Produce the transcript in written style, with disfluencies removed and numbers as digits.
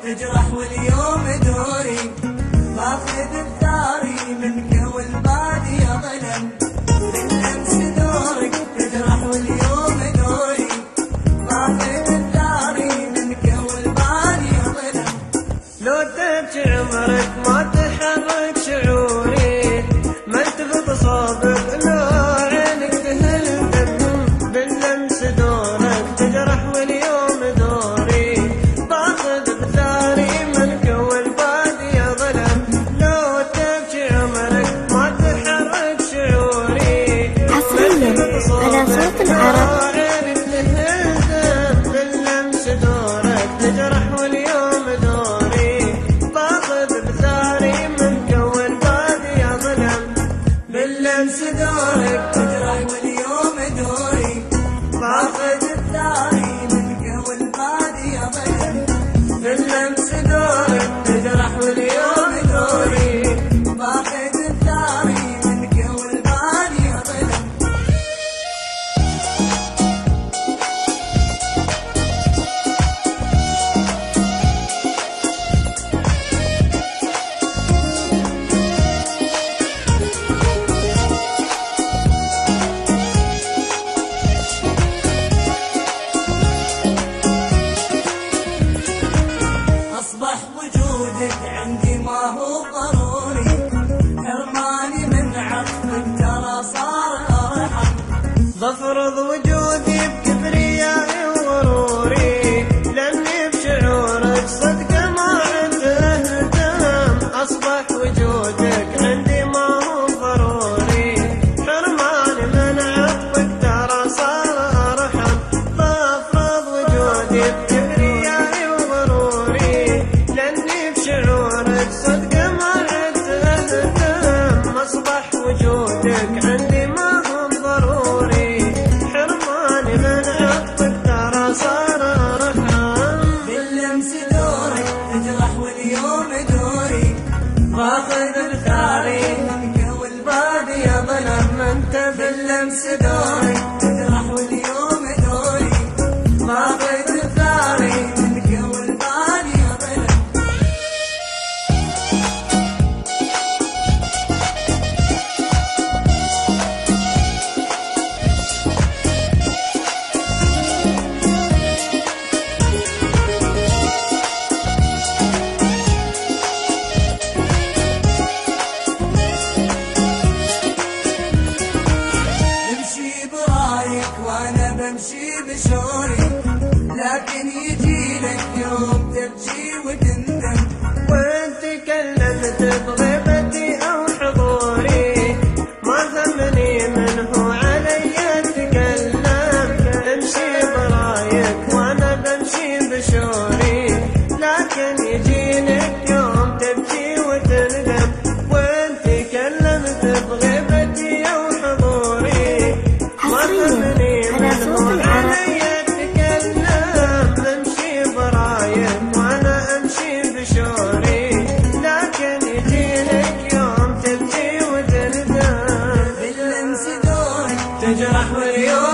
تجرح واليوم دوري باخذ الثاري منك والبادي ظلم بالامس دورك تجرح واليوم دوري باخذ الثاري منك والبادي ظلم لو تبكي عمرك ما تحرك شعوري ما تفض صوبك لو عينك تهل دم باللمس دورك تجرح واليوم دوري باخذ بثاري منك والبادي ظلم لو تبكي عمرك ما تحرك شعوري حصريا على صوت العرب عينك تهل دم باللمس دورك تجرح واليوم دوري باخذ بثاري منك والبادي ظلم باللمس دورك تجرح واليوم دوري باخذ الثاري منك والبادي ظلم باللمس دورك تجرح واليوم دوري باخذ الثاري منك والبادي ظلم أصبح وجودك عندي ما هو ضروري حرماني من عطفك ترى صار أرحم بفرض وجودي بكبريائي وغروري لاني بشعورك صدق ما عنده اهتمام اصبح وجودك عندي ما هو ضروري حرماني من عطفك ترى صار ارحم بفرض وجودي بكبريائي وغروري لاني بشعورك صدق ما عنده اهتمام اصبح وجودك عندي ما هو ضروري حرماني من عطفك ترى صار ارحم باللمس دورك تجرح واليوم دوري باخذ الثاري منك والبادي ظلم انت باللمس دورك تجرح واليوم دوري باخذ الثاري منك والبادي ظلم امشي برايك وانا بمشي بشوري لكن يجي لك يوم تبكي وتندم وان تكلمت بغيبتي او حضوري ما همني من هو علي تكلم امشي برايك وانا بمشي بشوري لكن يجي لك يوم تبكي وتندم وان تكلمت بغيبتي او حضوري ما همني على من صوت هو العرب علي تكلم امشي برايك وانا امشي بشوري لكن يجي لك يوم تبكي وتندم باللمس دورك تجرح واليوم